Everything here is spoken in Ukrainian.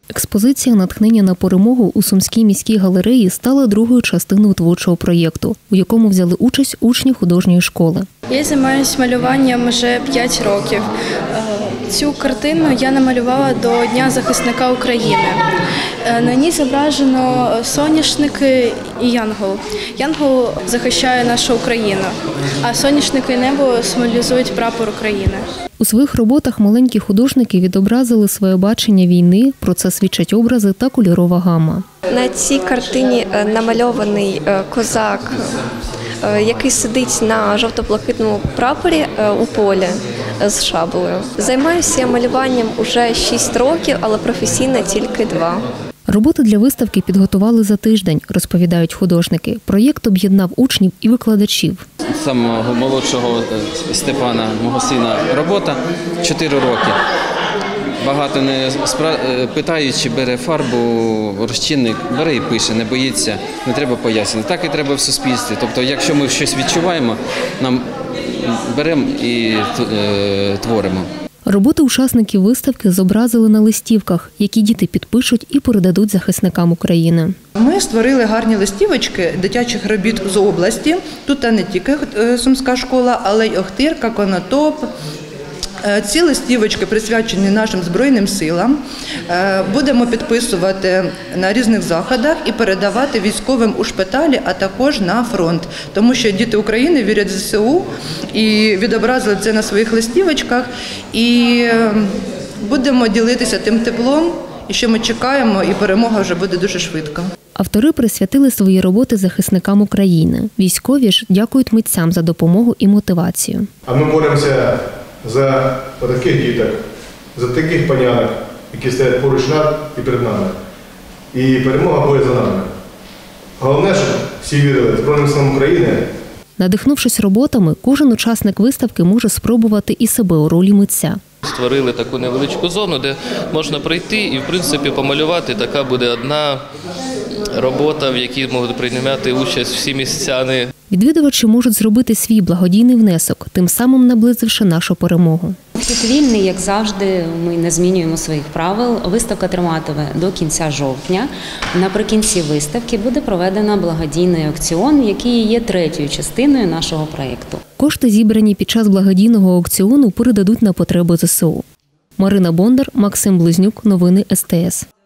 Експозиція «Натхнення на перемогу» у Сумській міській галереї стала другою частиною творчого проєкту, у якому взяли участь учні художньої школи. Я займаюся малюванням вже 5 років. Цю картину я намалювала до Дня захисника України. На ній зображено соняшники і янгол. Янгол захищає нашу Україну, а соняшники і небо символізують прапор України. У своїх роботах маленькі художники відобразили своє бачення війни, про це свідчать образи та кольорова гама. На цій картині намальований козак, який сидить на жовто-блакитному прапорі у полі з шаблею. Займаюся я малюванням уже 6 років, але професійно тільки 2. Роботи для виставки підготували за тиждень, розповідають художники. Проєкт об'єднав учнів і викладачів. Самого молодшого Степана, мого сина, робота 4 роки. Багато не питають, чи бере фарбу, розчинник, бере і пише, не боїться, не треба пояснити. Так і треба в суспільстві. Тобто, якщо ми щось відчуваємо, нам беремо і творимо. Роботи учасників виставки зобразили на листівках, які діти підпишуть і передадуть захисникам України. Ми створили гарні листівочки дитячих робіт з області. Тут не тільки Сумська школа, але й Охтирка, Конотоп. Ці листівочки присвячені нашим Збройним силам. Будемо підписувати на різних заходах і передавати військовим у шпиталі, а також на фронт. Тому що діти України вірять в ЗСУ і відобразили це на своїх листівочках. І будемо ділитися тим теплом, і що ми чекаємо, і перемога вже буде дуже швидко. Автори присвятили свої роботи захисникам України. Військові ж дякують митцям за допомогу і мотивацію. А ми боремося за таких діток, за таких панянок, які стоять поруч над і перед нами. І перемога буде за нами. Головне, щоб всі вірили в Збройним силам України. Надихнувшись роботами, кожен учасник виставки може спробувати і себе у ролі митця. Створили таку невеличку зону, де можна прийти і, в принципі, помалювати. Така буде одна робота, в якій можуть приймати участь всі містяни. Відвідувачі можуть зробити свій благодійний внесок, тим самим наблизивши нашу перемогу. Вхід вільний, як завжди, ми не змінюємо своїх правил. Виставка триватиме до кінця жовтня. Наприкінці виставки буде проведено благодійний аукціон, який є третьою частиною нашого проєкту. Кошти, зібрані під час благодійного аукціону, передадуть на потреби ЗСУ. Марина Бондар, Максим Близнюк. Новини СТС.